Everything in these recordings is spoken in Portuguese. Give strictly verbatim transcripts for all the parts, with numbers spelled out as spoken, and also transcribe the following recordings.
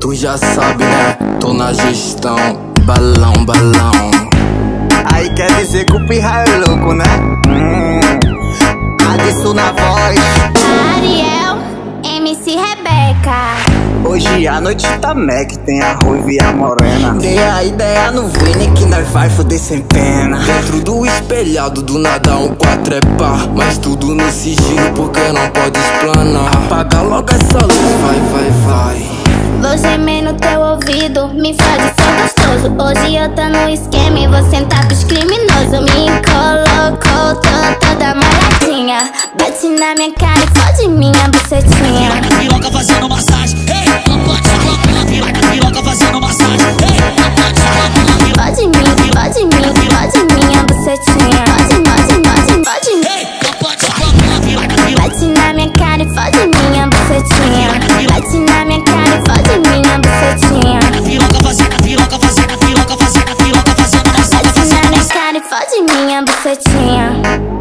Tu já sabe, né? Tô na gestão, balão, balão. Aí quer dizer que o pirra é louco, né? Hum, Adson na voz. Ariel, M C Rebeca. Hoje a noite tá Mac, tem a ruiva e a morena. Dei a ideia no Vini que nós vai foder sem pena. Dentro do espelhado, do nada um quatro é par. Mas tudo no sigilo porque não pode explanar. Apaga logo essa luz, vai, vai, vai. Vou gemer no teu ouvido, me fode ser gostoso. Hoje eu tô no esquema e vou sentar pros criminosos. Me colocou, tô toda molhadinha. Bate na minha cara e fode minha bucetinha. Piroca fazendo massagem, hey, piroca, piroca fazendo massagem, hey, fode minha, fode minha, fode minha bucetinha. Fode, fode, fode, fode hey, bate na minha cara e fode minha bucetinha. Bate na minha cara e fode minha bucetinha. piroca fazendo, piroca fazendo, piroca fazendo, piroca fazendo massagem. Bate na minha cara e fode minha bucetinha.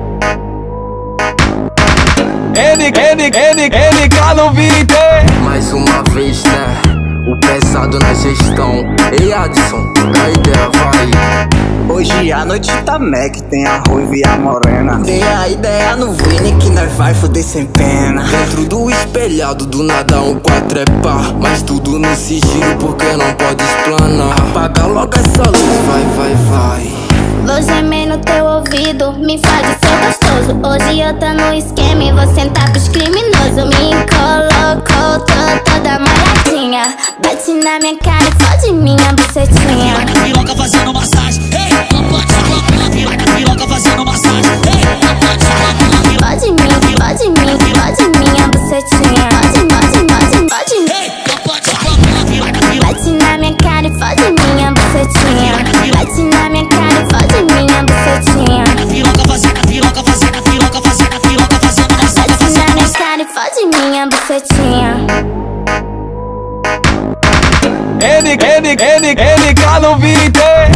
N, N, N, N K no beat. Mais uma vez, né? O pesado na gestão. Ei, Adson, a ideia vai. Hoje a noite tá Mac, tem a ruiva e a morena. Dei a ideia no Vini que nós vai foder sem pena. Dentro do espelhado, do nada um quatro é par. Mas tudo no sigilo porque não pode explanar. Apaga logo essa luz, vai, vai, vai. Vou gemer no teu ouvido, me fode ser gostoso. Hoje eu tô no esquema e vou sentar pros criminosos. Me colocou, tô toda molhadinha. Bate na minha cara e fode minha bucetinha. Piroca fazendo massagem, hey, piroca fazendo massagem, hey, fode minha, fode minha, fode minha bucetinha. Fode, fode, fode, fode hey, bate na minha cara e fode minha bucetinha. Bate na minha cara e fode minha bucetinha. piroca fazendo, piroca fazendo, piroca fazendo, piroca fazendo massagem. Bate na minha cara e fode minha bucetinha. N, N, N, N K no beat.